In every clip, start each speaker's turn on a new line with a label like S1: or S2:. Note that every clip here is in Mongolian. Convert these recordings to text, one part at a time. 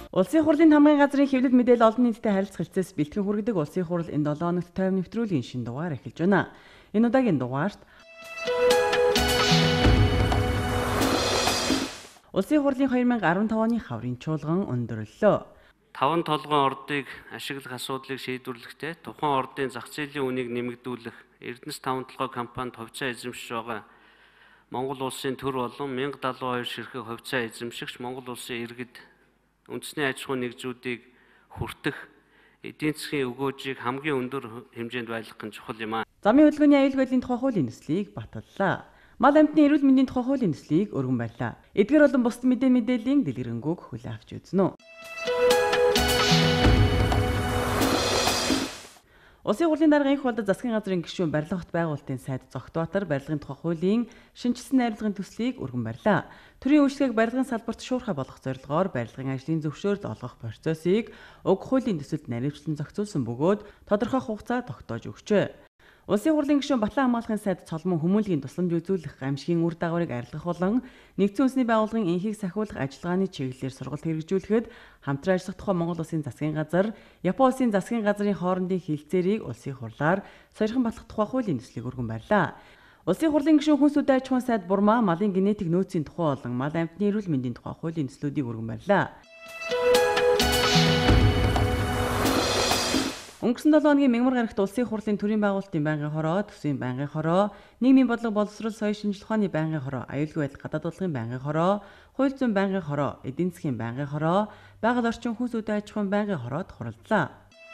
S1: Улсын хурлын хамгийн газрын хэвлэл мэдээлэл олон нийтэд харилцах хэлцээс бэлтгэн хүргэдэг Улсын хурл энэ 7 хоногт тайван нэвтрүүлгийн шинэ дугаар эхэлж байна. Энэ удаагийн дугаарт Улсын хурлын 2015 оны хаврын чуулган өндөрлөлөө.
S2: 5 толгойн ордыг ашиглах асуудлыг шийдвэрлэхдээ тухайн ордын зах зээлийн үнийг нэмэгдүүлэх Эрдэнэс 5 толгой компанид хувьцаа эзэмшиж байгаа Монгол улсын төр болон 1072 ширхэг хувьцаа эзэмшигч Монгол улсын иргэд үндэсний аж ахуйн нэгжүүдийг хүртэх эдийн засгийн өгөөжийг хамгийн өндөр хэмжээнд байлгах нь чухал юм аа.
S1: Замын хөдөлгөөний аюулгүй байдлын тухай хуулийн нөхцөлийг баталлаа. Мал амьтны эрүүл мэндийн тухай хуулийн нөхцөлийг өргөн барьлаа. Эдгээр болон бусад мэдээллийн дэлгэрэнгүй хүлээн авч үзнэ. Улсын хурлын дарга их болдог засгийн газрын гишүүн барилга хот байгуулалтын сайд Зогтбаатар барилгын тухай хуулийн шинжилсэн найруулгын төслийг өргөн барьлаа. Төрийн үйлчлэгийг барилгын салбарт шуурхай болгох зорилгоор барилгын ажлын зөвшөөрөлд олгох процессыг уг хуулийн төсөлд наривчлан зохицуулсан бөгөөд тодорхой хугацаа тогтоож өгчээ. Улсын хурлын гишүүн Батлан хамгаалахын сайд цолмон хүмүүнлэгийн тусламж үзүүлэх гамшигын үр дагаврыг арилгах болон нэгдсэн үндэсний байгууллагын энхийг сахиулах ажиллагааны чиглэлээр сургалт хэрэгжүүлэхэд хамтран ажиллах тухай Монгол Улсын засгийн газар, Япон Улсын засгийн газрын хоорондын хилцээрийг улсын хурлаар сойрхон батлах тухай хуулийн төслийг өргөн барьлаа. Улсын хурлын гишүүн хүнс үдэ аж ахуйн сайд Бурмаа малын генетик нөөцийн тухай болон мал амьтны эрүүл мэндийн тухай хуулийн төслүүдийг өргөн барьлаа. Өнгөрсөн 7 хоногийн мягмар гарагт улсын хурлын төрийн байгуулалтын байнгын хороо, төсвийн байнгын хороо, нийгмийн бодлого боловсрол соёл шинжилгээ ухааны байнгын хороо, аюулгүй байдал гадаад бодлогын байнгын хороо, хууль зүйн байнгын хороо, эдийн засгийн байнгын хороо, байгаль орчин хүнс үдэ аж ахуйн байнгын хороод хуралдлаа.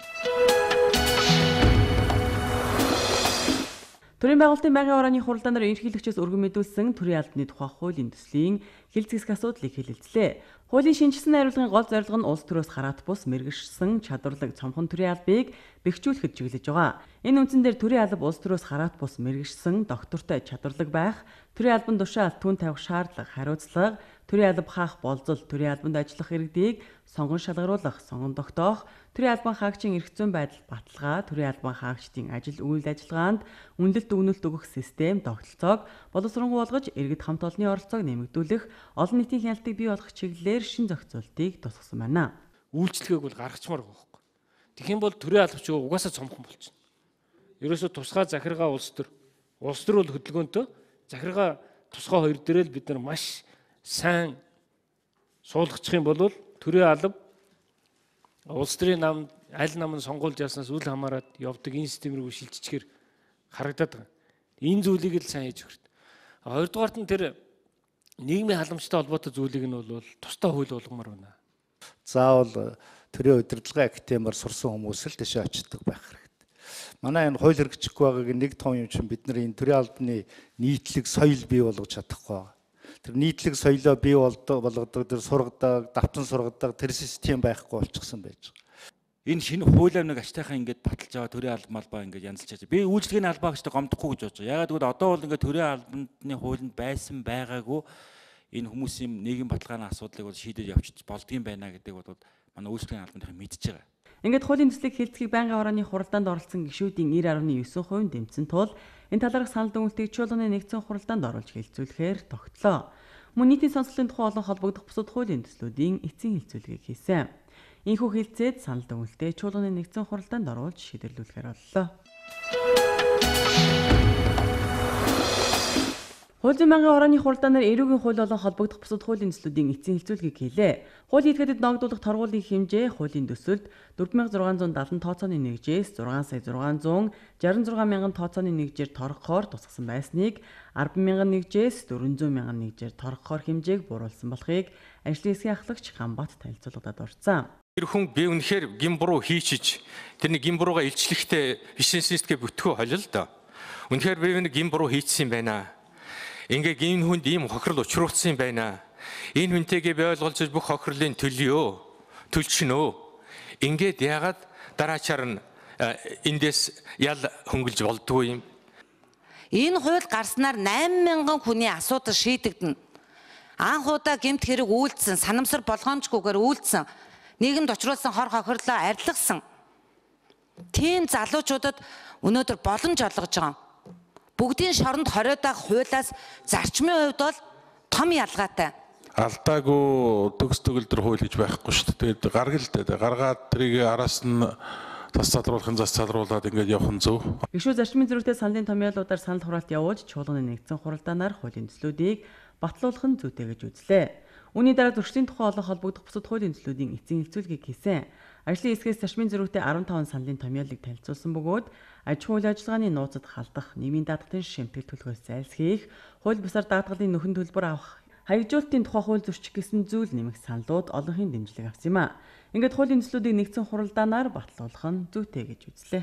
S1: Төрийн байгуулалтын байнгын хорооны хуралдаанаар ерөнхийлөгчөөс өргөн мэдүүлсэн төрийн албаны тухай хуулийн төслийн хилцэх асуудлыг хэлэлцлээ. Хуулийн шинжилсэн найруулгын гол зорилго нь улс төрөөс хараат бус мэргэшсэн чадварлаг цомхон төрийн албыг бэхжүүлэхэд чиглэж байгаа. Энэ үндсэн дээр төрийн алба улс төрөөс хараат бус мэргэшсэн доктортой чадварлаг байх, төрийн албан тушаал түн тавих шаардлага, хариуцлага, төрийн алба хаах болзол, төрийн албанд ажиллах иргэдийг сонгон шалгаруулах, сонгон тогтоох, төрийн албан хаагчийн эрх зүйн байдал баталгаа, төрийн албан хаагчдын ажил үйл ажиллагаанд үнэлэлт өгнөлт өгөх систем, тогтолцоог боловсронгуй болгож иргэд хамт олонны оролцоог нэмэгдүүлэх, олон нийтийн хяналтыг бий болгох чиглэлээр шин зохицуултыг тусгасан байна.
S3: Үйлчлэгийг бол гаргачмаар байгаа байхгүй. Тэгэх юм бол төрийн албач угаасаа цомхон болчихно. Ерөөсө тусгай захиргаа улс төр бол хөдөлгөөнтэй захиргаа тусгай хоёр дээрээ л бид нар маш сайн суулгачих юм бол төрийн алба улс төрийн нам аль намын сонгуульд яснаас үл хамааран явдаг энэ системийг шилжчихээр харагдаад байгаа. Энэ зүйлийг л сайн хийж өгөх. Хоёрдугаарт нь тэр нийгмийн халамжтай холбоотой зүйлийг нь бол тусдаа хууль болгомоор байна.
S4: Заавал төрийн удирдлагын академиар сурсан хүмүүс л тийш очдог байх хэрэгтэй. Манай энэ хууль хэрэгжихгүй байгааг нэг том юм чинь бид нар энэ төрийн албаны нийтлэг соёл бий болгож чадахгүй байгаа. Тэр нийтлэг соёлоо бий болгодог, тэр сургадаг, давтан сургадаг тэр систем байхгүй болчихсон байж байгаа.
S5: Энэ шинэ хууль амныг аштайхаа ингээд баталж байгаа төрийн албан албаа ингээд янзлж байгаа. Би үйлчлэгийн албаа гэжтэй гомдохгүй гэж бодож байгаа. Ягаад гэвэл одоо бол ингээд төрийн албаны хуулинд байсан байгаагүй энэ хүмүүсийн нийгэм баталгааны асуудлыг бол шийдэж явчих болдгийм байна гэдэг бол манай үйлчлэгийн албаныхан мэдж байгаа.
S1: Ингээд хуулийн төслийг хэлцгийг байнгын хорооны хуралдаанд оролцсон гишүүдийн 90.9% дэмжсэн тул энэ талаарх санал дүгнэлтийг чуулганы нэгдсэн хуралдаанд оруулж хэлцүүлэхээр тогтлоо. Мөн нийтийн сонсголтын тухай олон холбогдох бусад хуулийн төслүүдийн эцсийн хэлцүүлгийг хийсэн. Энэхүү хэлцээд санал дүгнэлтээ чуулганы нэгдсэн хуралдаанд оруулж шийдвэрлүүлэхээр боллоо. Хууль зүйн байнгын хорооны хуралдаанаар эрүүгийн хууль болон холбогдох бусад хуулийн төслүүдийн эцсийн хэлцүүлгийг хийлээ. Хуулийн этгээдэд ногдуулах торгуулийн хэмжээ хуулийн төсөлд 4670 тооцооны нэгжээс 6,666,000 тооцооны нэгжээр торгохоор тусгасан байсныг 10,000 нэгжээс 400,000 нэгжээр торгохоор хэмжээг бууруулсан болохыг ажлын хэсгийн ахлагч Хамбат танилцуулгадад орцсон.
S6: Тэр хүн би үнэхээр гимбуруу хийчиж тэрний гимбурууга илчлэхдээ бизнесистгээ бүтгэх холил л доо. Үнэхээр би нэг гимбуруу хийчихсэн юм байна. Ингээ энэ хүнд ийм хохирол учруулсан юм байна. Энэ хүнтэйгээ би ойлголцож бүх хохирлын төлчнөө. Ингээд яагаад дараачаар нь эндээс ял хөнгөлж болдгоо юм.
S7: Энэ хууль гарснаар 8,000 хүний асуудал шийдэгдэнэ. Анх удаа гэмт хэрэг үйлдсэн, санамсар болгоомжгүйгээр үйлдсэн, нийгэмд очруулсан хор хохирлоо арилгасан. Тийм залуучуудад өнөөдөр боломж олгож байгаа. Бүгдийн шоронд хориод байгаа хуулиас зарчмын хувьд бол том ялгаатай.
S8: алдаагүй төгс төгөлдөр хууль гэж байхгүй шүү дээ. Тэгээд гаргалтай гаргаад тэрийг араас нь зас залруулахын зас залруулад ингээд явах нь зөв.
S1: Гишүүд зарчмын зөрүүтэй саналын томьёолуудаар санал хураалт явуулж чуулганы нэгдсэн хуралдаанаар хуулийн төслүүдийг батлуулах нь зүйтэй гэж үзлээ. Үүний дараа зөрчлийн тухай олон холбогдох бусад хуулийн төслүүдийн эцсийн хэлцүүлгийг хийсэн. Ажлын хэсгээс зарчмын зөрүүтэй 15 саналын томьёолыг танилцуулсан бөгөөд аж ахуйн үйл ажиллагааны нууцад халдах, нийгмийн даатгалтын шимтгэл төлөхөөс зайлсхийх, хууль бусаар даатгалын нөхөн төлбөр авах, хаягжуулалтын тухай хууль зөрчих гэсэн зүйл нэмэх саналууд олонхын дэмжлэг авсан юм а. Ингээд хуулийн төслүүдийг нэгдсэн хуралдаанаар батлуулах нь зүйтэй гэж үзлээ.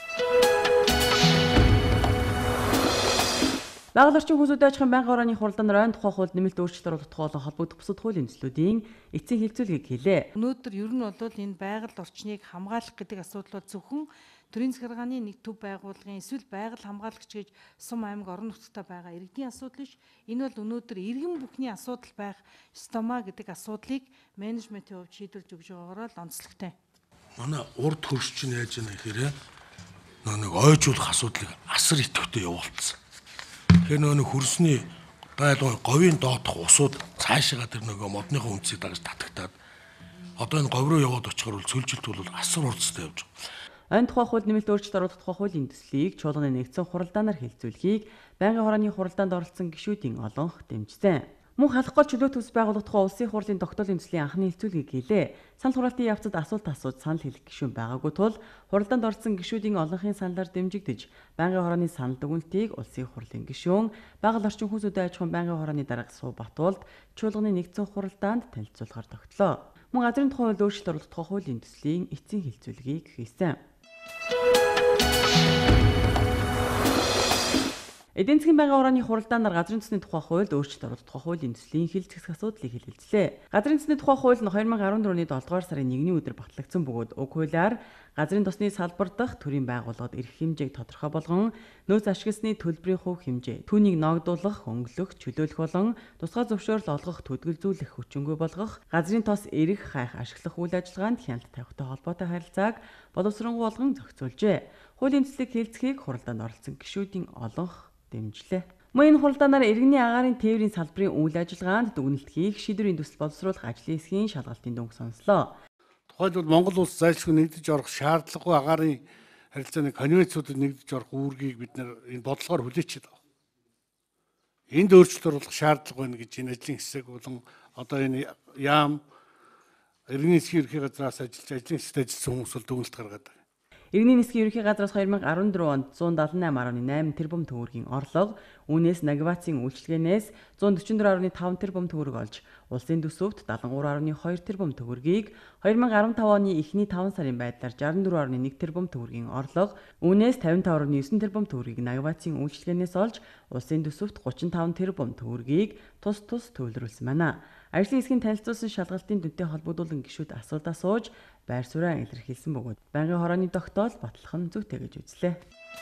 S1: Байгаль орчин хүнс үдээжхийн байнгын орооны хуралдаанаар ойн тухай хуульд нэмэлт өөрчлөлт оруулах тухай болон холбогдох бусад хуулийн төслүүдийн эцсийн хэлцүүлгийг хийлээ.
S9: Өнөөдөр ер нь бол энэ байгаль орчныг хамгаалах гэдэг асуудал зөвхөн төрийн захиргааны нэг төв байгууллагын эсвэл байгаль хамгаалагч гэж сум аймаг орон нутгад байгаа иргэдийн асуудал биш. Энэ бол өнөөдөр иргэн бүхний асуудал байх стомаа гэдэг асуудлыг менежментийн хувьд шийдвэрлэж өгж байгаагаар л онцлогтой.
S10: Манай урд хөрш чинь яаж яана гэхээр нэг ойжуулах асуудлыг асар идэвхтэй явуулсан. Тэгэхээр нэг хөрсний гайлгын говийн доотох усууд цаашаа тэр нөгөө модныхоо үнцийг дагаж татагтаад одоо энэ говь руу яваад очихоор бол цөлжилт бол асар урдцтай явж байгаа.
S1: Ойн тухай хуульд нэмэлт өөрчлөлт оруулах тухай хуулийн төслийг чуулганы нэгдсэн хуралдаанаар хэлцүүлэхийг байнгын хорооны хуралдаанд оролцсон гишүүдийн олонх дэмжсэн. Мөн халах гол чөлөө төс байгуулах тухай улсын хурлын тогтоолын төслийн анхны хэлцүүлгийг хийлээ. Санал хураалтын явцад асуулт санал хэлэх гишүүн байгаагүй тул хуралдаанд оролцсон гишүүдийн олонхын саналаар дэмжигдэж байнгын хорооны санал дүгнэлтийг улсын хурлын гишүүн, байгаль орчин хүнс үдээ аж ахуйн байнгын хорооны дарга Суу Батуулд чуулганы нэгдсэн хуралдаанд танилцуулахаар тогтлоо. Мөн газрын тухай хууль өөрчлөлт оруулах тухай хуулийн төслийн эцсийн хэлцүүлгийг хийсэн. Эдийн засгийн байнгын орооны хуралдаанаар газрын төсний тухай хуульд өөрчлөлт оруулах тухай хуулийн төслийн хил зэхс асуудлыг хэлэлцлээ. Газрын төсний тухай хууль нь 2014 оны 7 дугаар сарын 1-ний өдөр батлагдсан бөгөөд уг хуулиар газрын тосны салбар дахь төрийн байгууллагад эрх хэмжээг тодорхой болгон нөөц ашигласны төлбөрийн хувь хэмжээ, түүнийг ногдуулах, өнгөлөх, чөлөөлөх болон тусгай зөвшөөрөл олгох, төдөлзүүлэх, хүчингүй болгох, газрын тос эрх хайх, ашиглах үйл ажиллагаанд хяналт тавихтай холбоотой харилцааг боловсронгуй болгон зохицуулжээ. Хуулийн төслийг хэлцэхийг хуралдаанд оролцсон гишүүдийн олонх дэмжлээ. Мөн энэ хуралдаанаар иргэний агаарын тээврийн салбарын үйл ажиллагаанд дүгнэлт хийх, шийдвэрийн төсөл боловсруулах ажлын хэсгийн шалгалтын дүнг сонслоо.
S10: Тухайлбал Монгол улс зайлшгүй нэгдэж орох шаардлагагүй агаарын харилцааны конвенцуудад нэгдэж орох үүргийг бид энэ бодлогоор хүлээчихэд байгаа. Энд өөрчлөлт оруулах шаардлага байна гэж энэ ажлын хэсэг болон одоо энэ яам иргэний засгийн ерхий газраас ажиллаж ажлын хэсэгт ажилласан хүмүүс бол дүгнэлт гаргаад байгаа.
S1: Иргэний засгийн ерхий газраас 2014 онд 178.8 тэрбум төгрөгийн орлого, үүнээс навигацийн үйлчилгээнээс 144.5 тэрбум төгрөг олж, улсын төсөвт 73.2 тэрбум төгрөгийг, 2015 оны эхний 5 сарын байдлаар 64.1 тэрбум төгрөгийн орлого, үүнээс 55.9 тэрбум төгрөгийг навигацийн үйлчилгээнээс олж, улсын төсөвт 35 тэрбум төгрөгийг тус төвлөрүүлсэн байна. Ажлын хэсгийн танилцуулсан шалгалтын дүнтэй холбогдуулан гишүүд асуултаа сууж байр суурьаа илэрхийлсэн бөгөөд байнгын хорооны тогтоол батлах нь зүйтэй гэж үзлээ.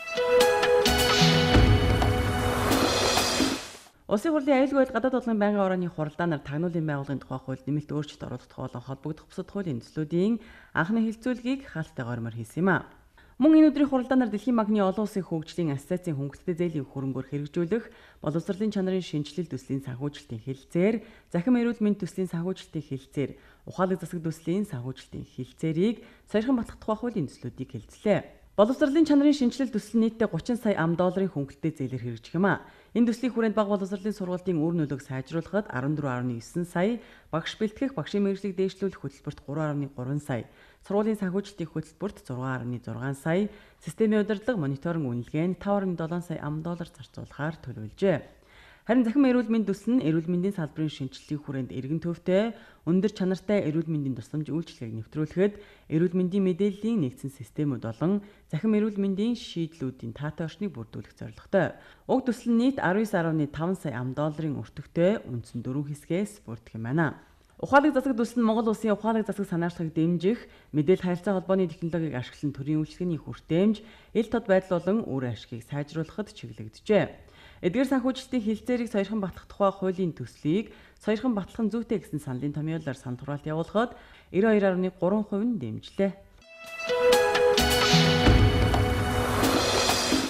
S1: Улсын хурлын аюулгүй байдал гадаад бодлогын байнгын орооны хуралдаанаар тагнуулын байгууллагын тухай хуульд нэмэлт өөрчлөлт оруулах тухай болон холбогдох бусад хуулийн төслүүдийн анхны хэлцүүлгийг хаалттай гормоор хийсэн юм а. Мөн энэ өдрийн хуралдаанаар Дэлхийн банкны олон улсын хөгжлийн ассоциацийн хөнгөлөлттэй зээлийн хөрөнгөөр хэрэгжүүлэх боловсролын чанарын шинжилэл төслийн санхүүжилтийн хэлэлцээр, захим эрүүл мэнд төслийн санхүүжилтийн хэлэлцээр, ухаалаг засаг төслийн санхүүжилтийн хэлэлцээрийг саяхан батлах тухай хуулийн төслүүдийг хэлэлцлээ. Боловсролын чанарын шинжилэл төсөл нийтдээ 30 сая $, хөнгөлөлттэй зээлээр хэрэгжих юм а. Энэ төслийн хүрээнд бага боловсролын сургалтын үр нөлөөг сайжруулахад 14.9 сая, багш бэлтгэх, багшийн мэргэжлийг дээшлүүлэх хөтөлбөрт 3.3 сая, сургуулийн санхүүжилтийн хөтөлбөрт 6.6 сая, системийн удирдлага, мониторинг үнэлгээнд 5.7 сая $, зарцуулахаар төлөвлөжээ. Харин захим эрүүл мэнд төсөл нь эрүүл мэндийн салбарын шинжилгэлийн хүрээнд эргэн төвтэй, өндөр чанартай эрүүл мэндийн тусламж үйлчилгээг нэвтрүүлэхэд эрүүл мэндийн мэдээллийн нэгдсэн системүүд болон захим эрүүл мэндийн шийдлүүдийн таатай орчныг бүрдүүлэх зорилготой. Уг төсөл нь нийт 19.5 сая $, өртөгтэй үндсэн 4 хэсгээс бүрдэх юм байна. Ухаалаг засаг төсөл нь Монгол улсын ухаалаг засаг санаачлагыг дэмжих, мэдээлэл харилцаа холбооны технологиг ашиглан төрийн үйлчилгээний хүртээмж, ил тод байдал болон үр ашгийг сайжруулахад чиглэгдэжээ. Эдгээр санхүүжилтийн хэлэлцээрийг саяхан батлах тухай хуулийн төслийг саяхан батлах нь зүйтэй гэсэн саналын томьёолоор санал хураалт явуулахад 92.3% нь дэмжлээ.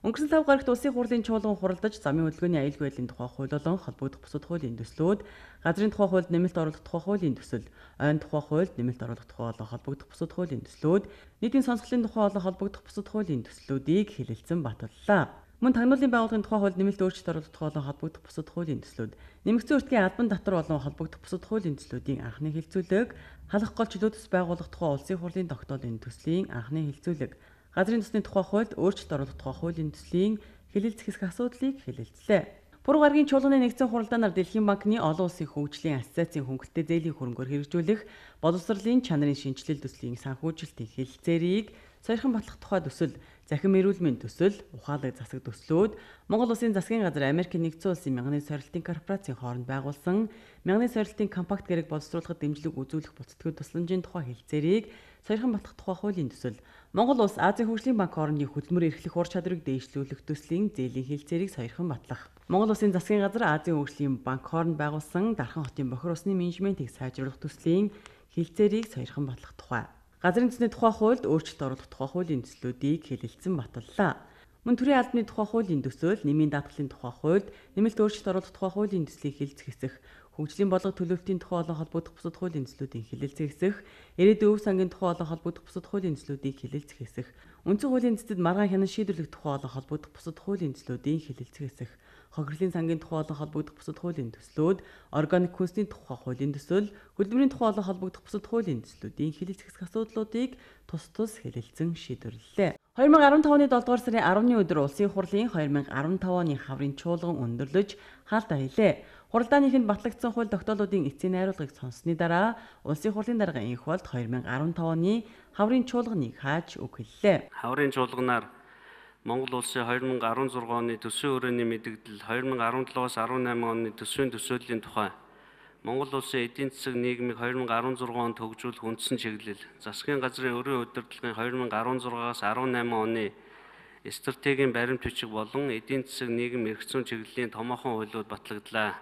S1: Өнгөрсөн 5 гарагт улсын хурлын чуулган хуралдаж замын хөдөлгөөний аюулгүй байдлын тухай хууль болон холбогдох бусад хуулийн төслүүд, газрын тухай хуульд нэмэлт оруулах тухай хуулийн төсөл, ойн тухай хуульд нэмэлт оруулах тухай болон холбогдох бусад хуулийн төслүүд, нийтийн сонсголын тухай болон холбогдох бусад хуулийн төслүүдийг хэлэлцэн баталлаа. Мөн тагнуулын байгууллагын тухай хуульд нэмэлт өөрчлөлт оруулах тухай болон холбогдох бусад хуулийн төслүүд, нэмэгдсэн өртгийн албан татвар болон холбогдох бусад хуулийн төслүүдийн анхны хэлцүүлэг, халах гол чөлөө төс байгуулах тухай улсын хурлын тогтоолын төслийн анхны хэлцүүлэг, газрын төсний тухай хуульд өөрчлөлт оруулах тухай хуулийн төслийн хэлэлцэх хэсэг асуудлыг хэлэлцлээ. Пүрэв гарагийн чуулганы нэгдсэн хуралдаанаар Дэлхийн банкны олон улсын хөгжлийн ассоциацийн хөнгөлөлттэй зээлийн хөрөнгөөр хэрэгжүүлэх боловсролын чанарын шинжилэл төслийн санхүүжилтийн хэлэлцээрийг сойрхон батлах тухай төсөл, захин эрүүлмийн төсөл, ухаалаг засаг төслүүд, Монгол Улсын засгийн газар Америкийн нэгдсэн улсын мянганы сорилтын корпорацийн хооронд байгуулсан мянганы сорилтын компакт гэрэг боловсруулахад дэмжлэг үзүүлэх буцалтгүй тусламжийн тухай хэлэлцээрийг сойрхон батлах тухай хуулийн төсөл, Монгол Улс Азийн хөгжлийн банк хоорондын хөдөлмөр эрхлэх ур чадварыг дээшлүүлэх төслийн зээлийн хэлэлцээрийг сойрхон батлах, Монгол Улсын засгийн газар Азийн хөгжлийн банк хооронд байгуулсан Дархан хотын бохир усны менежментийг сайжруулах төслийн хэлэлцээрийг сойрхон батлах тухай. Газрын төсний тухай хуульд өөрчлөлт оруулах тухай хуулийн төслүүдийг хэлэлцэн баталлаа. Мөн төрийн албаны тухай хуулийн төсөөл, нэмийн даатгалын тухай хуульд нэмэлт өөрчлөлт оруулах тухай хуулийн төслийг хэлэлцэх хэсэх, хөгжлийн бодлого төлөвлөлтийн тухай болон холбогдох бусад хуулийн төслүүдийн хэлэлцэх хэсэх, ирээдүйн өв сангийн тухай болон холбогдох бусад хуулийн төслүүдийг хэлэлцэх хэсэх, үндсэн хуулийн цэцэд маргаан хянан шийдвэрлэх тухай болон холбогдох бусад хуулийн төслүүдийн хэлэлцэх хэсэх, хохирлын сангийн тухай болон холбогдох бусад хуулийн төслүүд, органик хүнсний тухай хуулийн төсөл, хөдөлмөрийн тухай болон холбогдох бусад хуулийн төслүүдийн хэлэлцэх асуудлуудыг тус тус хэлэлцэн шийдвэрлэлээ. 2015 оны 7 дугаар сарын 10-ны өдөр улсын хурлын 2015 оны хаврын чуулган өндөрлөж хаалтаа хийлээ. Хуралдааныхэнд батлагдсан хууль тогтоолуудын эцсийн найруулгыг сонссны дараа улсын хурлын дарга энх болд 2015 оны хаврын чуулганыг хааж үг хэллээ.
S2: Хаврын чуулганаар Монгол улсын 2016 оны төсвийн өрөөний мэдэгдэл, 2017-аас 18 оны төсвийн төсөөллийн тухай, Монгол улсын эдийн засаг нийгмийг 2016 онд хөгжүүлэх үндсэн чиглэл, засгийн газрын өрийн удирдлагын 2016-аас 18 оны стратегийн баримт бичиг болон эдийн засаг нийгэм эрх зүйн чиглэлийн томоохон хуулиуд батлагдлаа.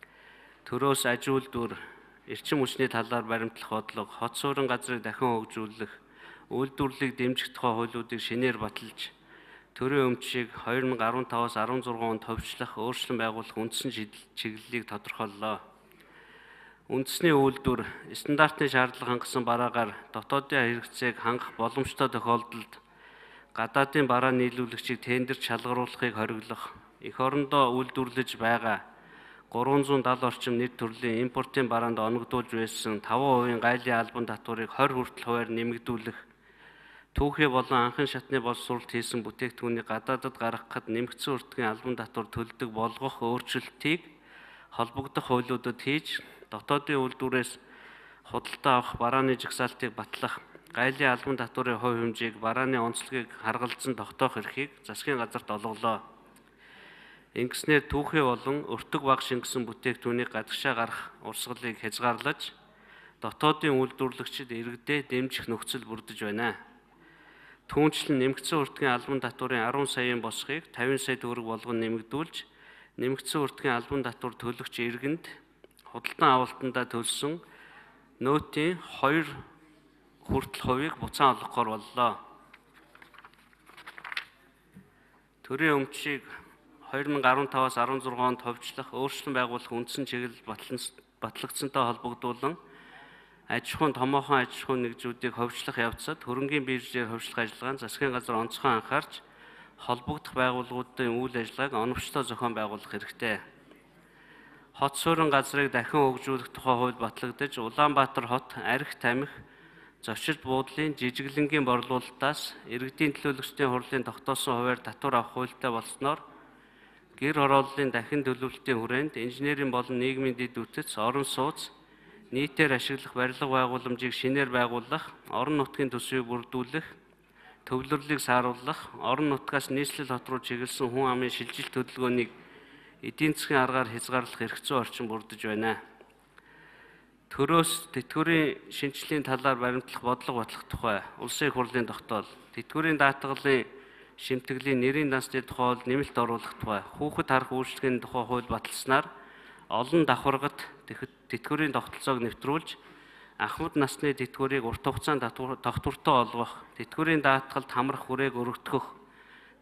S2: Төрөөс аж үйлдвэр, эрчим хүчний талаар баримтлах бодлого, хот суурин газрыг дахин хөгжүүлэх, үйлдвэрлэлийг дэмжих тухай хуулиудыг шинээр баталж, төрийн өмчийг 2015-аас 16 онд товчлох, өөрчлөн байгуулах үндсэн чиглэлийг тодорхойллоо. Үндэсний үйлдвэр, стандартын шаардлага хангасан бараагаар дотоодын хэрэгцээг хангах боломжтой тохиолдолд гадаадын бараа нийлүүлэгчийг тендерт шалгаруулахыг хориглох, эх орондоо үйлдвэрлэж байгаа 370 орчим нэр төрлийн импортын бараанд оногдуулж байсан 5% гайлын албан татварыг 20 хүртэл хувиар нэмэгдүүлэх, түүхий болон анхан шатны боловсролт хийсэн бүтээгдэхүүнийг гадаадад гаргахад нэмэгдсэн өртгийн албан татвар төлдөг болгох өөрчлөлтийг холбогдох хуулиудад хийж, дотоодын үйлдвэрээс худалдаа авах барааны жагсаалтыг батлах, гайлын албан татварын хувь хэмжээг барааны онцлогийг харгалзан тогтоох эрхийг засгийн газарт олголоо. Ингэснээр түүхий болон өртөг баг шингэсэн бүтээгдэхүүнийг гадагшаа гарах урсгалыг хязгаарлаж, дотоодын үйлдвэрлэгчид иргэдээ дэмжих нөхцөл бүрдэж байна. Түүнчлэн нэмэгдсэн өртгийн албан татварын 10 саяын босхийг 50 сая төгрөг болгон нэмэгдүүлж, нэмэгдсэн өртгийн албан татвар төлөгч иргэнд худалдан авалтандаа төлсөн нөөтийн 2 хүртэл хувийг буцаан олгохоор боллоо. Төрийн өмчийг 2015-аас 16 онд товчлох, өөрчлөн байгуулах үндсэн чиглэл батлагдсантай холбогдуулан аж ахуйн томоохон аж ахуйн нэгжүүдийг ховчлох явцад хөрөнгийн биржээр ховчлох ажиллагаанд засгийн газар онцгой анхаарч холбогдох байгууллагуудын үйл ажиллагааг оновчтой зохион байгуулах хэрэгтэй. Хот суурин газрыг дахин хөгжүүлэх тухай хууль батлагдаж, Улаанбаатар хот, Архи тамхи, зочид буудлын жижиглэнгийн борлуулалтаас иргэдийн төлөөлөгчдийн хурлын тогтоосон хувиар татвар авах хуультай болсноор гэр хорооллын дахин төлөвлөлтийн хүрээнд инженерийн болон нийгмийн дэд үтц, орон сууц, нийтээр ашиглах барилга байгууламжийг шинээр байгуулах, орон нутгийн төсвийг бүрдүүлэх, төвлөрлийг сааруулах, орон нутгаас нийслэл хот руу чиглэсэн хүн амын шилжилт хөдөлгөөнийг эдийн засгийн аргаар хязгаарлах эрх зүйн орчин бүрдэж байна. Төрөөс тэтгэврийн шинжилгээний талаар баримтлах бодлого батлах тухай улсын их хурлын тогтоол, тэтгэврийн даатгалын шимтгэлийн нэрийн дансны тухай нэмэлт оруулах тухай, хүүхэд харах үйлчлэгээний тухай хууль баталснаар олон давхаргад тэтгэврийн тогтолцоог нэвтрүүлж, ахмад насны тэтгэврийг урт хугацаанд тогтвортой олгох, тэтгэврийн даатгалд хамрах хүрээг өргөтгөх,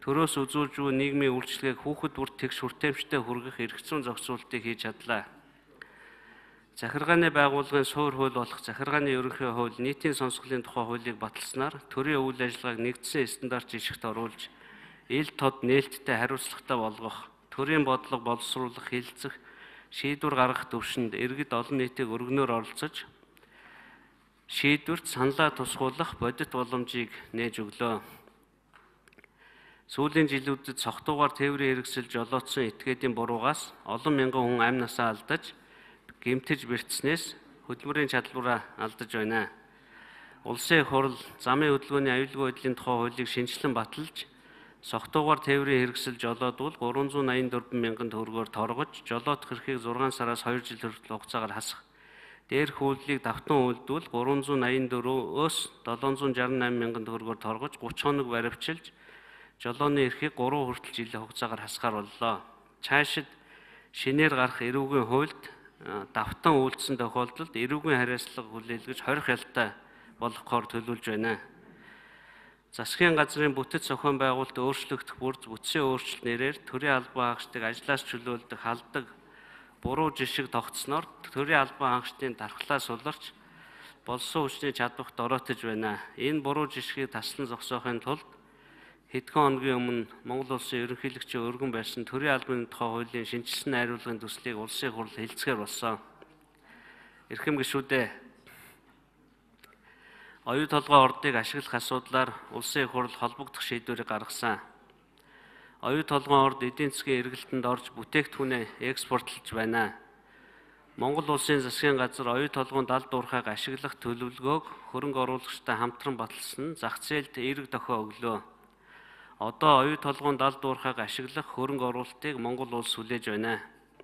S2: төрөөс үзүүлж буй нийгмийн үйлчлэгийг хүүхэд бүрт тэгш хүртээмжтэй хүргэх эрх зүйн зохицуултыг хийж чадлаа. Захиргааны байгууллагын суур хууль болох захиргааны ерөнхий хууль нийтийн сонсголын тухай хуулийг баталснаар төрийн үйл ажиллагааг нэгдсэн стандарт жишгт оруулж, ил тод нээлттэй хариуцлагатай болгох, төрийн бодлого боловсруулах, хилцэх, шийдвэр гаргах төвшөнд иргэд олон нийтийг өргөнөөр оролцож, шийдвэрт саналаа тусгуулах бодит боломжийг нээж өглөө. Сүүлийн жилүүдэд цогтуугаар тээврийн хэрэгсэл жолоодсон этгээдийн буруугаас олон мянган хүн амь насаа алдаж, гэмтэж бэртснээс хөдөлмөрийн чадвараа алдаж байна. Улсын их хурл замын хөдөлгөөний аюулгүй байдлын тухай хуулийг шинжилэн баталж, цогтуугаар тээврийн хэрэгсэл жолоодвол 384 мянган төгрөгөөр торгож, жолоодох эрхийг 6 сараас 2 жил хүртэл хугацаагаар хасах. Дээрх үйлдэлийг давтан үйлдвэл 384-өөс 768 мянган төгрөгөөр торгож, 30 хоног баривчилж, жолооны эрхийг 3 хүртэл жилийн хугацаагаар хасгаар боллоо. Цаашид шинээр гарах эрүүгийн хуульд давтан үйлдсэн тохиолдолд эрүүгийн хариуцлага хүлээлгэж 20 хялтаа болгохоор төлөвлөж байна. Засгийн газрын бүтэц зохион байгуулалт өөрчлөгдөх бүрд бүтцийн өөрчлөлт нэрээр төрийн албан хаагчдыг ажлаас чөлөөлдөг халддаг буруу жишг тогтсноор төрийн албан хаагчдын дархлаа суларч болсон хүчний чадварт оройтож байна. Энэ буруу жишгийг таслан зогсоохын тулд хэдхэн хоногийн өмнө Монгол улсын ерөнхийлөгчийн өргөн байсан төрийн албаны тухай хуулийн шинжилсэн найруулгын төслийг улсын их хурл хэлцгээр болсон. Эрхэм гишүүдээ, оюу толгой ордыг ашиглах асуудлаар улсын их хурл холбогдох шийдвэрийг гаргасан. Оюу толгой орд эдийн засгийн эргэлтэнд орж бүтээгдэхүүнээ экспортлж байна. Монгол улсын засгийн газар оюу толгойн далд уурхайг ашиглах төлөвлөгөөг хөрөнгө оруулагчтай хамтран баталсан зах зээлд эерэг дохио өглөө. Одоо оюу толгойн далд уурхайг ашиглах хөрөнгө оруулалтыг Монгол улс хүлээж байна.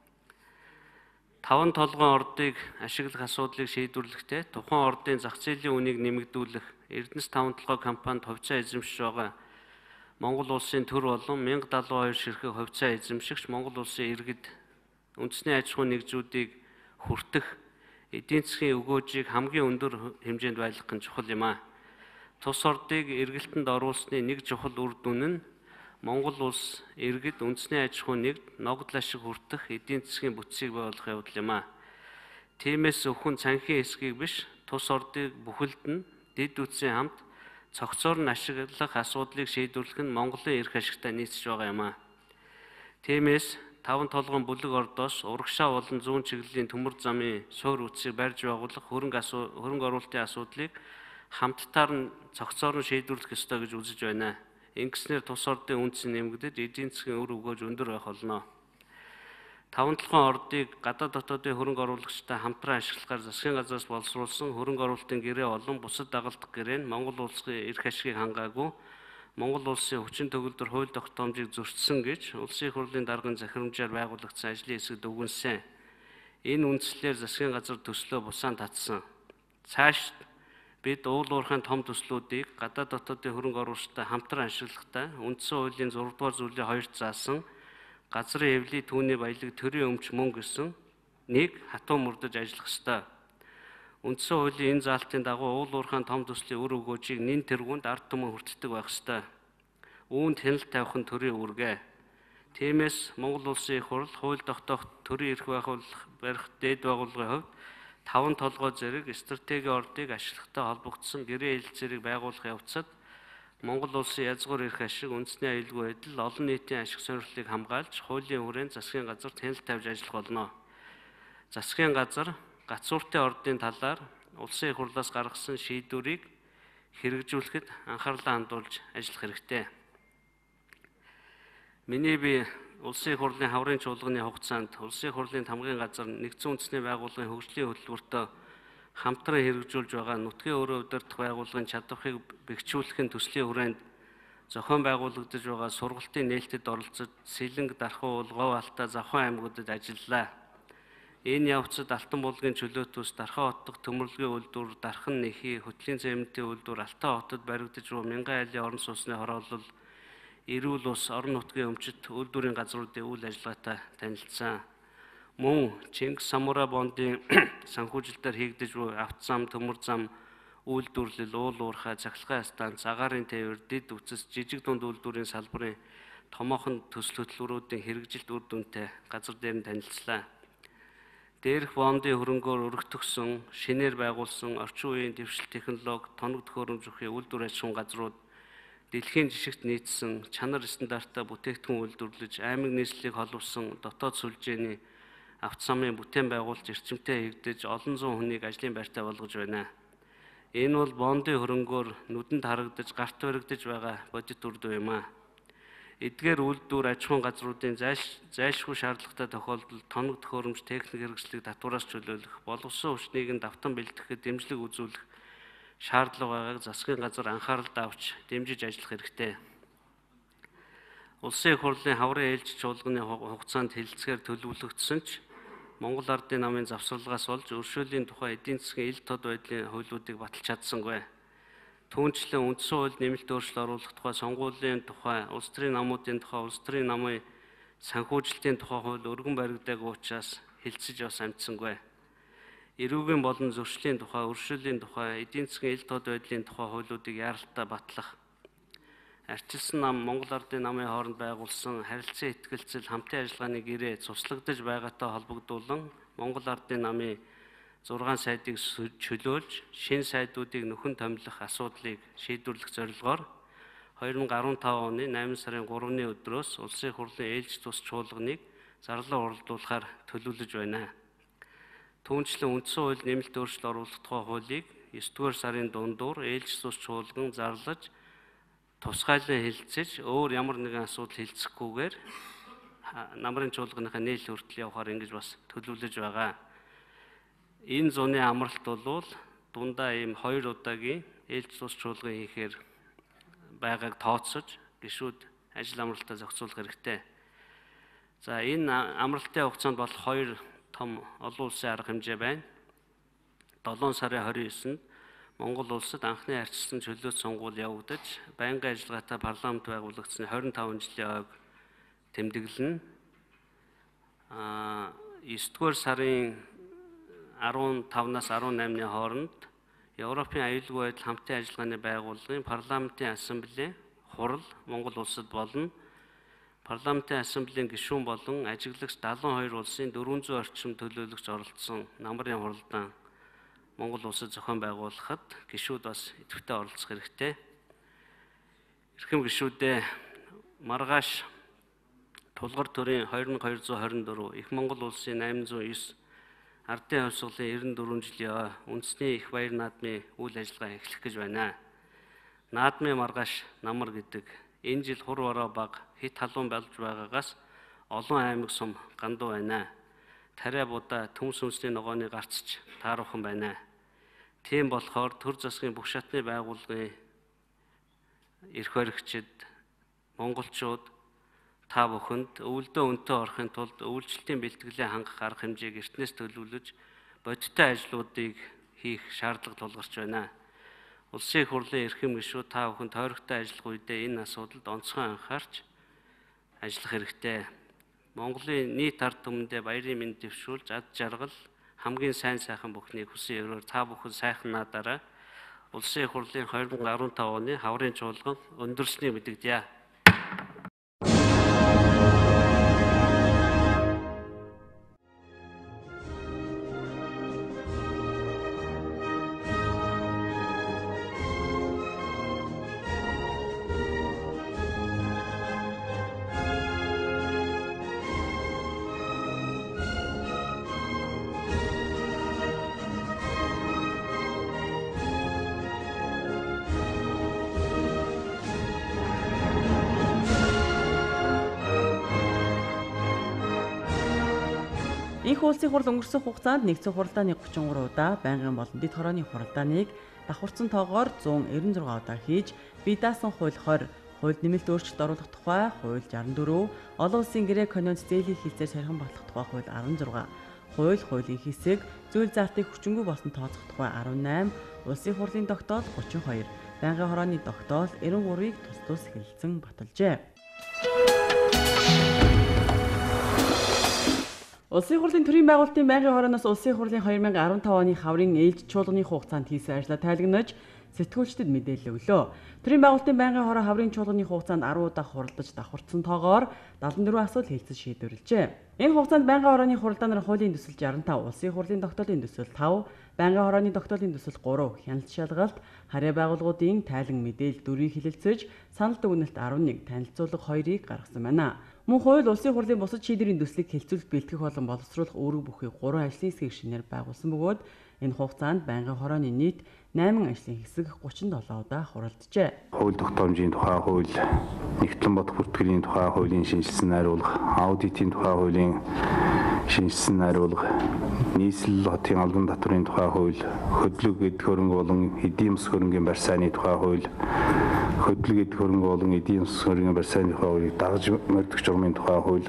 S2: 5 толгойн ордыг ашиглах асуудлыг шийдвэрлэхдээ тухайн ордын зах зээлийн үнийг нэмэгдүүлэх Эрдэнэс 5 толгой компанид хувьцаа эзэмшиж байгаа Монгол улсын төр болон 1072 ширхэг хувьцаа эзэмшигч Монгол улсын иргэд үндэсний аж ахуйн нэгжүүдийг хүртэх эдийн засгийн өгөөжийг хамгийн өндөр хэмжээнд байлгах нь чухал юм а. Тус ордыг эргэлтэнд оруулсны нэг чухал үр дүн нь Монгол улс иргэд үндэсний аж ахуйн нэгд ногдол ашиг хүртэх эдийн засгийн бүтцийг бий болгох явдал юм а. Тиймээс зөвхөн цанхийн эсгийг биш, тус ордыг бүхэлд нь дэд үтсийн хамт цогцоор нь ашиглах асуудлыг шийдвэрлэх нь Монголын эрх ашигтай нийцж байгаа юм а. Тиймээс 5 толгойн бүлэг ордоос урагшаа болон зүүн чиглэлийн төмөр замын суур үтсийг барьж байгуулах хөрөнгө оруулалтын асуудлыг хамттаар нь цогцоор нь шийдвэрлэх ёстой гэж үзэж байна. Ингэснээр тус ордын үндэс нэмэгдэж эдийн засгийн үр өгөөж өндөр байх болно. 5 толгойн ордыг гадаад дотоодын хөрөнгө оруулагчтай хамтран ашиглахаар засгийн газраас боловсруулсан хөрөнгө оруулалтын гэрээ болон бусад дагалдах гэрээ нь Монгол улсын эрх ашигыг хангаагүй, Монгол улсын хүчин төгөлдөр хууль тогтоомжийг зөрчсөн гэж улсын их хурлын даргын захирамжаар байгуулагдсан ажлын хэсэг дүгнсэн. Энэ үндслээр засгийн газар төслөө бусаан татсан. Цааш бид уул уурхайн том төслүүдийг гадаад дотоодын хөрөнгө оруулагчтай хамтран ашиглахдаа үндсэн хуулийн 6 дугаар зүйлийн 2-т заасан газрын эвлий түүний баялаг төрийн өмч мөнгө гэсэн нэг хатуу мөрдөж ажиллах ёстой. Үндсэн хуулийн энэ заалтын дагуу уул уурхайн том төслийн үр өгөөжийг нэн тэргуунд ард түмэн хүртдэг байх ёстой. Үүнд хяналт тавих нь төрийн үүргээ. Тиймээс Монгол улсын их хурл хууль тогтоох төрийн эрх барих дээд байгууллагын хувьд 5 толгой зэрэг стратегийн ордыг ашиглахтай холбогдсон гэрээ хэлэлцээрийг байгуулах явцад Монгол улсын язгуур эрх ашиг, үндэсний аюулгүй байдал, олон нийтийн ашиг сонирхлыг хамгаалж, хуулийн хүрээнд засгийн газар хяналт тавьж ажиллах болно. Засгийн газар гацууртын ордын талаар улсын их хурлаас гаргасан шийдвэрийг хэрэгжүүлэхэд анхаарлаа хандуулж ажиллах хэрэгтэй. Миний бие улсын их хурлын хаврын чуулганы хугацаанд улсын их хурлын тамгын газар нэгдсэн үндэсний байгууллагын хөгжлийн хөтөлбөртөө хамтран хэрэгжүүлж байгаа нутгийн өөрөө удирдах байгууллагын чадварыг бэхжүүлэхийн төслийн хүрээнд зохион байгуулагдаж байгаа сургалтын нээлтэд оролцож Сэлэнг, Дархуу, Говь Алтай, Завхан аймагуудад ажиллалаа. Энэ явцад Алтан булгийн чөлөөт ус, Дархан хотдох төмөрлөгийн үйлдвэр, Дархан нэхий, хөтлийн цементийн үйлдвэр, Алтай хотод баригдаж буй мянган айлын орон сууцны хороолол, эрүүл ус, орон нутгийн өмчит үйлдвэрийн газруудын үйл ажиллагаатай танилцсан. Мөн Чингис Самурай бондын санхүүжилтээр хийгдэж буй автозам, төмөр зам, үйлдвэрлэл, уул уурхай, цахилгаан станц, агаарын тээвэр, дэд үцэс, жижиг дунд үйлдвэрийн салбарын томоохон төсөл хөтөлбөрүүдийн хэрэгжилт үр дүнтэй газар дээр нь танилцлаа. Дээрх бондын хөрөнгөөр өргөтгсөн, шинээр байгуулсан орчин үеийн дэвшил технологи, тоног төхөөрөмж бүхий үйлдвэр аж ахуйн газрууд дэлхийн жишгт нийцсэн чанар стандартаа бүтээгдэхүүн үйлдвэрлэж, аймаг нийслэлийг холбосон дотоод сүлжээний авто самын бүтээн байгуулж эрчимтэй хийгдэж олон зуун хүнийг ажлын байртай болгож байна. Энэ бол бондын хөрөнгөөр нүдэнд харагдаж, гарт баригдаж байгаа бодит үр дүн юм а. Эдгээр үйлдвэр аж ахуйн газруудын зайлшгүй шаардлагатай тохиолдолд тоног төхөөрөмж техник хэрэгслийг татвараас чөлөөлөх, боловсон хүчнийг нь давтан бэлтгэхэд дэмжлэг үзүүлэх шаардлага байгааг засгийн газар анхааралд авч дэмжиж ажиллах хэрэгтэй. Улсын их хурлын хаврын ээлж чуулганы хугацаанд хэлэлцгээр төлөвлөгдсөн ч Монгол Ардын намын завсралгаас болж өршөөлийн тухай эдийн засгийн ил тод байдлын хуулиудыг баталж чадсангүй. Түүнчлэн үндсэн хууль нэмэлт өөрчлөлт оруулах тухай, сонгуулийн тухай, улс төрийн намуудын тухай, улс төрийн намын санхүүжилтийн тухай хууль өргөн баригдаагүй учраас хэлцэж бас амжсангүй. Эрүүгийн болон зөрчлийн тухай, өршөөлийн тухай, эдийн засгийн ил тод байдлын тухай хуулиудыг яаралтай батлах. Арчилсан нам Монгол Ардын намын хооронд байгуулсан харилцан ихтгэлцэл хамтын ажиллагааны гэрээ цуслагдаж байгаатай холбогдуулан Монгол Ардын намын 6 сайдыг чөлөөлж, шинэ сайдуудыг нөхөн томилох асуудлыг шийдвэрлэх зорилгоор 2015 оны 8 сарын 3-ны өдрөөс Улсын их хурлын ээлж тус чуулганыг зарлан уралдуулахаар төлөвлөж байна. Түүнчлэн үндсэн хууль нэмэлт өөрчлөлт оруулах тухай хуулийг 9-р сарын дундуур ээлж тус чуулган зарлаж, тусгайлан хэлэлцэж, өөр ямар нэгэн асуудал хэлцэхгүйгээр намрын чуулганыхаа нийлэл хүртэл явахаар ингэж бас төлөвлөж байгаа. Энэ зуны амралт бол дундаа ийм 2 удаагийн ээлж тус чуулган хийхээр байгааг тооцож гишүүд ажил амралтаа зохицуулах хэрэгтэй. За энэ амралтын хугацаанд болох 2 том олон улсын арга хэмжээ байна. 7 сарын 29-нд Монгол улсад анхны арчилсан чөлөөт сонгуул явагдаж, байнгын ажиллагаатай парламент байгуулагдсны 25 жилийн ойг тэмдэглэнэ. 9-р сарын 15-наас 18-ны хооронд Европын аюулгүй байдал хамтын ажиллагааны байгууллагын парламентын ассамблеийн хурал Монгол улсад болно. Парламентын ассамблеийн гишүүн болон ажиглагч 72 улсын 400 орчим төлөөлөгч оролцсон намрын хуралдаан Монгол улсад зохион байгуулахад гишүүд бас идэвхтэй оролцох хэрэгтэй. Эрхэм гишүүдээ маргааш тулгар төрийн 2224 их Монгол улсын 809 Ардын хувьсгалын 94 жилийн үндэсний их баяр наадмын үйл ажиллагаа эхлэх гэж байна. Наадмын маргааш намар гэдэг энэ жил хур бороо баг хит халуун болж байгаагаас олон аймаг сум ганду байна. Тариа будаа төмс үнсний ногооны гарцч тааруухан байна. Тийм болохоор төр засгийн бүх шатны байгууллагын эрх баригчид, монголчууд та бүхэнд өвөлдөө өнтөө орохын тулд үйлчлэлтийн бэлтгэлээ хангах арга хэмжээг эртнээс төлөвлөж бодиттой ажлуудыг хийх шаардлага тулгарч байна. Улсын их хурлын эрхэм гишүүд та бүхэнд тойрогтой ажиллах үедээ энэ асуудалд онцгой анхаарч ажиллах хэрэгтэй. Монголын нийт ард түмэндээ баярын мэнд дэвшүүлж ад жаргал хамгийн сайн сайхан бүхнийг хүсэн өрөөр та бүхэн сайхан наадаараа Улсын их хурлын 2015 оны хаврын чуулган өндөрснийг мэдэгдэе.
S1: Инх улсын хурал өнгөрсөн хугацаанд нэгдсэн хуралдааны 33 удаа, байнгын болон дэд хорооны хуралдааныг давхарсан тоогоор 196 удаа хийж, бие даасан хууль 20, хууль нэмэлт өөрчлөлт оруулах тухай хууль 64, олон улсын гэрээ конвенц зээлийн хэлцээр сархан батлах тухай хууль 16, хуулийн хэсэг, зүйл заалтыг хүчингүй болсон тооцох тухай 18, улсын хурлын тогтоол 32, байнгын хорооны тогтоол 93-ыг тус тус хэлэлцэн баталжээ. Улсын хурлын төрийн байгуулалтын байнгын хорооноос улсын хурлын 2015 оны хаврын ээлж чуулганы хугацаанд хийсэн ажлаа тайлагнаж сэтгүүлчдэд мэдээлэл өглөө. Төрийн байгуулалтын байнгын хороо хаврын чуулганы хугацаанд 10 удаа хуралдаж давхарцсан тоогоор 74 асуудал хэлцэж шийдвэрлэжээ. Энэ хугацаанд байнгын хорооны хуралдаанаар хуулийн төсөл 65, улсын хурлын тогтоолын төсөл 5, байнгын хорооны тогтоолын төсөл 3, хяналт шалгалт, харьяа байгууллагуудын тайлан мэдээлэл 4-ийг хэлэлцэж, санал дүгнэлт 11, танилцуулга 2-ыг гаргасан байна. Мөн хууль улсын хурлын бусад шийдвэрийн төслийг хэлцүүлэлт бэлтгэх болон боловсруулах үүрэг бүхий 3 ажлын хэсгийг шинээр байгуулсан бөгөөд энэ хугацаанд байнгын хорооны нийт 8 ажлын хэсэг 37 удаа хуралджээ.
S11: Хууль тогтоомжийн тухай хууль, нэгтлэн бодох бүртгэлийн тухай хуулийн шинжилсэн найруулга, аудитын тухай хуулийн шинжилсэн найруулга, нийслэл хотын албан татврын тухай хууль, хөдлөг эд хөрөнгө болон эдийн засаг хөрөнгийн барь сайнны тухай хууль, хөдлөг эд хөрөнгө болон эдийн засаг хөрөнгийн барь сайнны тухай хуулийг дагаж мөрдөх журмын тухай хууль,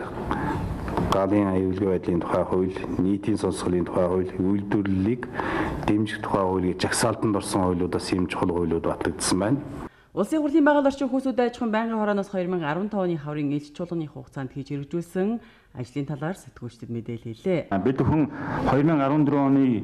S11: галын аюулгүй байдлын тухай хууль, нийтийн сонсголын тухай хууль, үйлдвэрлэлийг дэмжих тухай хуулийг жагсаалтанд орсон хуулиудаас ийм чухал хуулиуд батлагдсан байна.
S1: Улсын хурлын байгаль орчин хүйсүүд аж ахуйн байнгын хорооноос 2015 оны хаврын ээлж чуулганы хугацаанд хийж хэрэгжүүлсэн ажлын талаар сэтгүүлчдэд мэдээлэл хэлээ.
S5: Бид бүхэн 2014 оны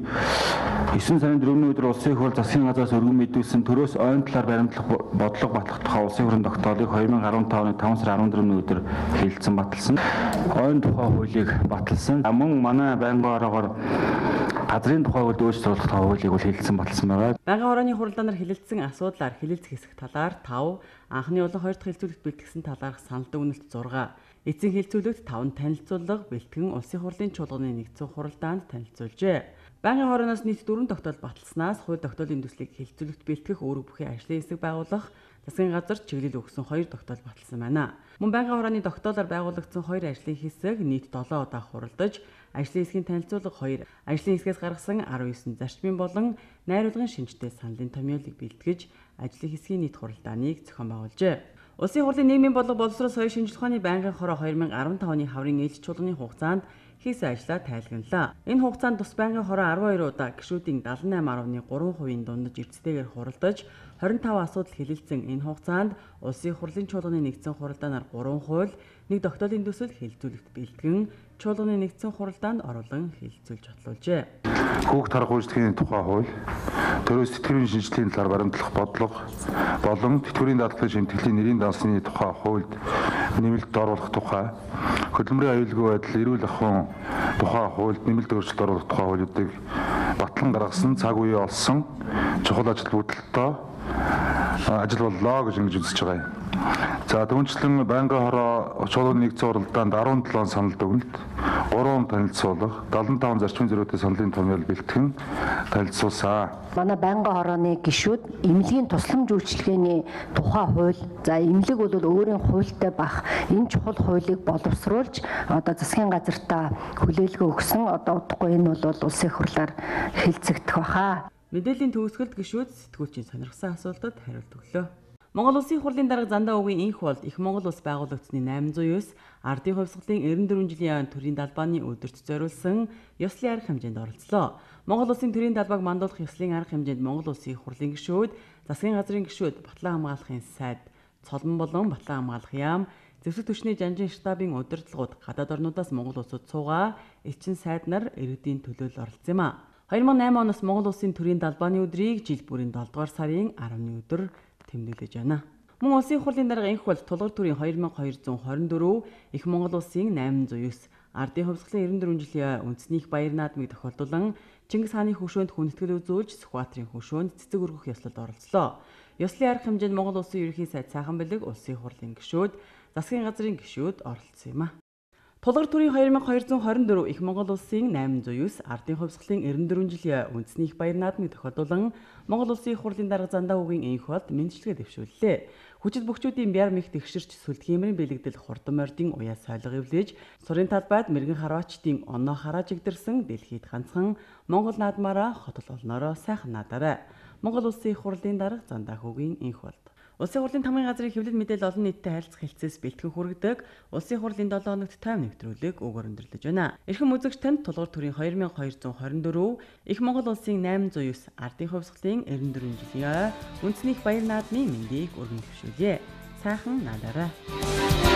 S5: 9 сарын 4-ний өдөр улсын хурл засгийн газраас өргөн мэдүүлсэн төрөөс ойн талаар баримтлах бодлого батлах тухай улсын хурлын тогтоолыг 2015 оны 5 сарын 14-ний өдөр хэлэлцэн баталсан. Ойн тухай хуулийг баталсан. Мөн манай байнгын хороогоор газрын тухай хууль өөрчлөлт тухай хуулийг бол хэлэлцэн баталсан байгаа.
S1: Байнгын хорооны хуралдаанаар хэлэлцсэн асуудлаар хэлэлцэх хэсэг талаар 5, анхны болон хоёр дахь хэлцүүлэгт бэлтгэсэн талаарх санал дүгнэлт 6, эцсийн хэлцүүлэгт 5 танилцуулга бэлтгэн улсын хурлын чуулганы нэгдсэн хуралдаанд танилцуулжээ. Байнгын хорооноос нийт 4 тогтоол баталснаас хууль тогтоолын төслийг хэлцүүлэгт бэлтгэх үүрэг бүхий ажлын хэсэг байгуулах засгийн газар чиглэл өгсөн 2 тогтоол баталсан байна. Мөн байнгын хорооны тогтоолоор байгуулагдсан 2 ажлын хэсэг нийт 7 удаа хуралдаж, ажлын хэсгийн танилцуулга 2, ажлын хэсгээс гаргасан 19 зарчмын болон найруулгын шинжтэй саналын томьёолыг бэлтгэж, ажлын хэсгийн нийт хуралдааныг зохион байгуулжээ. Улсын хурлын нийгмийн бодлого боловсрол соёлын шинжилгээ ухааны байнгын хороо 2015 оны хаврын ээлж чуулганы хугацаанд хийсэн ажлаа тайлгналаа. Энэ хугацаанд тус байнгын хороо 12 удаа гишүүдийн 78.3% дундаж эрдэстэйгээр хуралдаж, 25 асуудал хэлэлцэн энэ хугацаанд улсын хурлын чуулганы нэгдсэн хуралдаанаар 3 хууль, нэг тогтоолын төсөл хэлэлцүүлэгт бэлтгэн, чуулганы нэгдсэн хуралдаанд оруулан хэлэлцүүлж батлуулжээ.
S8: Хүүхд харах үйлчлэгийн тухай хууль, төрөөс тэтгэврийн шинжилгээний талаар баримтлах бодлого болон тэтгэврийн даатгалын шимтгэлийн нэрийн дансны тухай хуульд нэмэлт оруулах тухай, хөдөлмөрийн аюулгүй байдал, эрүүл ахуйн тухай хуульд нэмэлт өөрчлөлт оруулах тухай хуулиудыг батлан гаргасан, цаг үе олсон чухал ажил бүтэлтэй ажил боллоо гэж ингэж үзэж байгаа юм. За түүнчлэн байнгын хороо чуулганы нэгдсэн хуралдаанд 17 санал дүгнэлт, 3 танилцуулга, 75 зарчмын зөрүүтэй саналын томьёол бэлтгэн танилцуулсан.
S12: Манай байнгын хорооны гишүүд эмнэлгийн тусламж үйлчилгээний тухай хууль, за эмнэлэг бол өөрийн хуультай бах энэ чухал хуулийг боловсруулж одоо засгийн газартаа хүлээлгээ өгсөн. Одоо удахгүй энэ бол улсын хурлаар хэлцэгдэх баха.
S1: Мэдээллийн төгсгөлд гишүүд сэтгүүлчийн сонирхсан асуултад хариулт өглөө. Монгол Улсын хурлын дарга зандаа үгийн энх болд их Монгол улс байгуулагдсны 809 ардын хувьсгалын 94 жилийн айн төрийн далбааны өдөрт зориулсан ёслын арга хэмжээнд оролцлоо. Монгол улсын төрийн далбааг мандуулах ёслын арга хэмжээнд Монгол улсын хурлын гишүүд, засгийн газрын гишүүд, батлан хамгаалахын сайд, цолон болон батлан хамгаалах яам, зэвсэг түвшний жанжин штабын удирдлагууд гадаад орнуудаас Монгол улсад суугаа элчин сайд нар иргэдийн төлөөлөл оролцсон юм а. 2008 оноос Монгол улсын төрийн далбааны өдрийг жил бүрийн 7 дугаар сарын 10-ны өдөр тэмдэглэж байна. Мөн улсын хурлын дарга энх бол тулгар төрийн 2224 их Монгол улсын 809 ардын хувьсгалын 94 жилийн үндэсний их баяр наадмыг тохиолдуулан Чингис хааны хөшөөнд хүндэтгэл үзүүлж Сүхбаатарын хөшөөнд цэцэг өргөх ёслолд оролцлоо. Ёслын арга хэмжээнд Монгол улсын ерөнхий сайд Сайхан Бэлэг, улсын хурлын гишүүд, засгийн газрын гишүүд оролцсон юм а. Тулгар төрийн 2224 их Монгол улсын 809 ардын хувьсгалын 94 жилийн үндэсний их баяр наадмыг тохиолдуулан Монгол улсын хурлын дарга зандаа үгийн энх болд мэндчилгээ дэвшүүллээ. Хүчит бөхчүүдийн бяр мэх тэгшэрч сүлдгиймрийн бэлэгдэл хурдан мордын уяа сойлго эвлэж, сурын талбайд мэрэгэн хараачдын оноо харааж игдэрсэн дэлхийд ганцхан Монгол наадмаараа хотол олноороо сайхан наадаарай. Монгол улсын их хурлын дарга зандаа үгийн энх болд. Улсын хурлын тамгын газрын хэвлэл мэдээлэл олон нийтэд харилцах хэлцээс бэлтгэн хүргэдэг улсын хурлын 7 хоногт тайван нэвтрүүлэг өгөр өндөрлөж байна. Эрхэм үзэгч танд тулгар төрийн 2224 их Монгол улсын 809 ардын хувьсгалын 94 жилийн үндэсний их баяр наадмын мэндийг өргөн төвшүүлье. Сайхан наадаарай.